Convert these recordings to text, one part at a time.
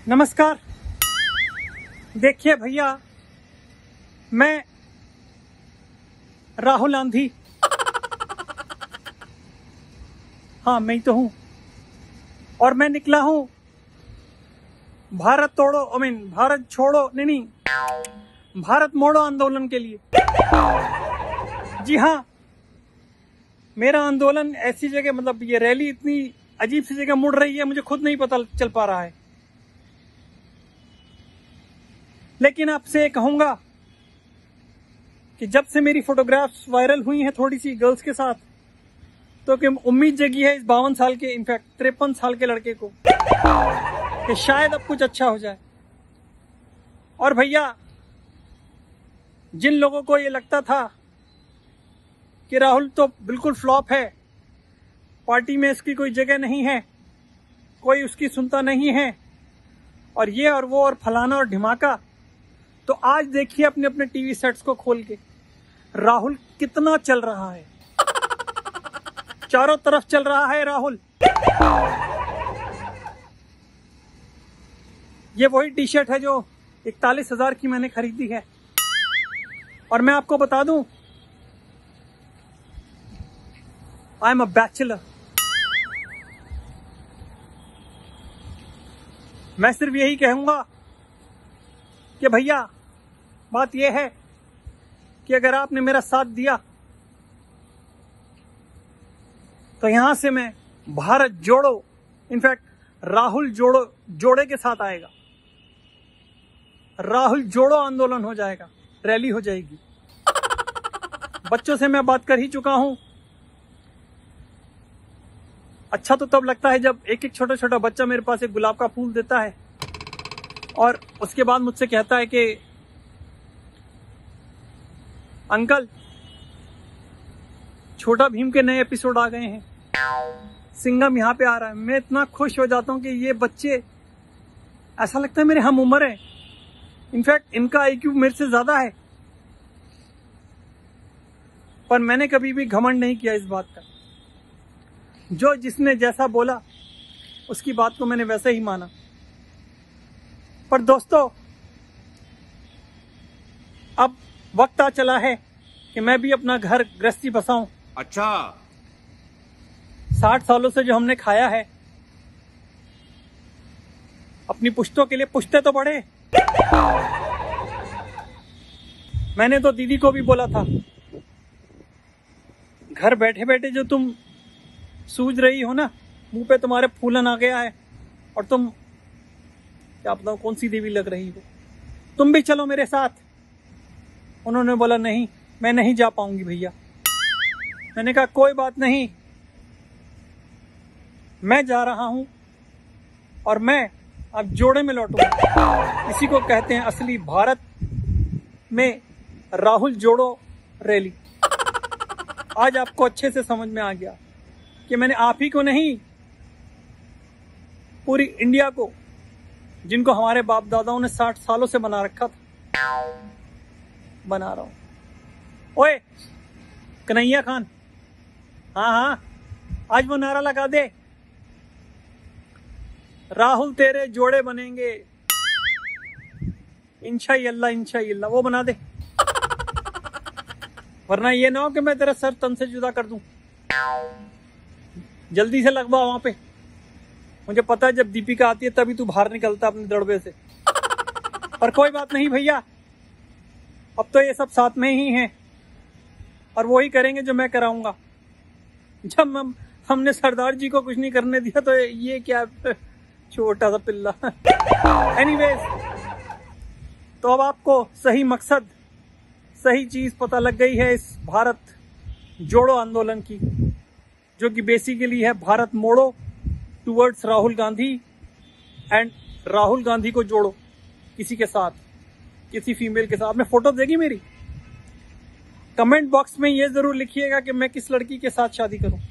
नमस्कार। देखिए भैया, मैं राहुल गांधी, हाँ मैं ही तो हूं, और मैं निकला हूं भारत तोड़ो भारत छोड़ो नहीं, भारत मोड़ो आंदोलन के लिए। जी हाँ, मेरा आंदोलन ऐसी जगह, मतलब ये रैली इतनी अजीब सी जगह मुड़ रही है, मुझे खुद नहीं पता चल पा रहा है। लेकिन आपसे कहूंगा कि जब से मेरी फोटोग्राफ्स वायरल हुई हैं थोड़ी सी गर्ल्स के साथ, तो कि उम्मीद जगी है इस 52 साल के, इनफैक्ट 53 साल के लड़के को, कि शायद अब कुछ अच्छा हो जाए। और भैया, जिन लोगों को ये लगता था कि राहुल तो बिल्कुल फ्लॉप है, पार्टी में इसकी कोई जगह नहीं है, कोई उसकी सुनता नहीं है, और ये और वो और फलाना और ढिमाका, तो आज देखिए अपने अपने टीवी सेट्स को खोल के राहुल कितना चल रहा है। चारों तरफ चल रहा है राहुल। ये वही टी शर्ट है जो 41,000 की मैंने खरीदी है। और मैं आपको बता दूं, आई एम अ बैचलर। मैं सिर्फ यही कहूंगा कि भैया, बात यह है कि अगर आपने मेरा साथ दिया तो यहां से मैं भारत जोड़ो, इनफैक्ट राहुल जोड़े के साथ आएगा। राहुल जोड़ो आंदोलन हो जाएगा, रैली हो जाएगी। बच्चों से मैं बात कर ही चुका हूं। अच्छा तो तब लगता है जब एक एक छोटा छोटा बच्चा मेरे पास एक गुलाब का फूल देता है और उसके बाद मुझसे कहता है कि अंकल, छोटा भीम के नए एपिसोड आ गए हैं, सिंघम यहाँ पे आ रहा है। मैं इतना खुश हो जाता हूँ कि ये बच्चे, ऐसा लगता है मेरे हम उम्र है। इनफैक्ट इनका आईक्यू मेरे से ज्यादा है। पर मैंने कभी भी घमंड नहीं किया इस बात का। जो जिसने जैसा बोला उसकी बात को मैंने वैसे ही माना। पर दोस्तों, अब वक्त आ चला है कि मैं भी अपना घर गृहस्थी बसाऊं। अच्छा, 60 सालों से जो हमने खाया है, अपनी पुश्तों के लिए पुश्ते तो बढ़े। मैंने तो दीदी को भी बोला था, घर बैठे बैठे जो तुम सूझ रही हो ना, मुंह पे तुम्हारे फूलन आ गया है और तुम, क्या बताऊं कौन सी देवी लग रही हो, तुम भी चलो मेरे साथ। उन्होंने बोला नहीं, मैं नहीं जा पाऊंगी भैया। मैंने कहा कोई बात नहीं, मैं जा रहा हूं और मैं अब जोड़े में लौटूंगा। इसी को कहते हैं असली भारत में राहुल जोड़ो रैली। आज आपको अच्छे से समझ में आ गया कि मैंने आप ही को नहीं, पूरी इंडिया को, जिनको हमारे बाप दादाओं ने 60 सालों से बना रखा था, बना रहा हूं। ओए कन्हैया खान, हाँ हाँ, आज वो नारा लगा दे, राहुल तेरे जोड़े बनेंगे इंशाअल्लाह इंशाअल्लाह, वो बना दे। वरना ये ना हो कि मैं तेरा सर तन से जुदा कर दूं। जल्दी से लगवा वहां पे। मुझे पता है जब दीपिका आती है तभी तू बाहर निकलता अपने दड़बे से। पर कोई बात नहीं भैया, अब तो ये सब साथ में ही हैं और वो ही करेंगे जो मैं कराऊंगा। जब हमने सरदार जी को कुछ नहीं करने दिया तो ये क्या छोटा सा पिल्ला। एनीवेज, तो अब आपको सही मकसद, सही चीज पता लग गई है इस भारत जोड़ो आंदोलन की, जो कि बेसिकली है भारत मोड़ो टुवर्ड्स राहुल गांधी, एंड राहुल गांधी को जोड़ो किसी के साथ, किसी फीमेल के साथ। में फोटो देगी मेरी? कमेंट बॉक्स में ये जरूर लिखिएगा कि मैं किस लड़की के साथ शादी करूं।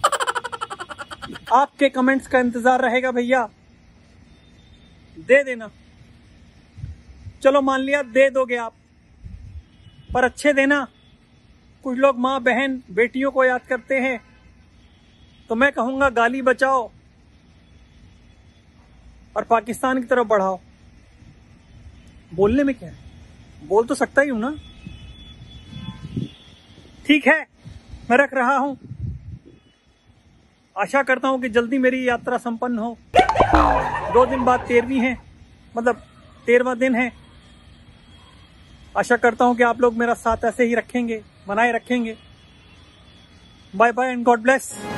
आपके कमेंट्स का इंतजार रहेगा भैया, दे देना। चलो मान लिया दे दोगे आप, पर अच्छे देना। कुछ लोग माँ बहन बेटियों को याद करते हैं, तो मैं कहूंगा गाली बचाओ और पाकिस्तान की तरफ बढ़ाओ। बोलने में क्या है, बोल तो सकता ही हूं ना। ठीक है, मैं रख रहा हूं। आशा करता हूं कि जल्दी मेरी यात्रा संपन्न हो। 2 दिन बाद 13वीं है, मतलब 13वां दिन है। आशा करता हूं कि आप लोग मेरा साथ ऐसे ही रखेंगे, बनाए रखेंगे। Bye bye and God bless.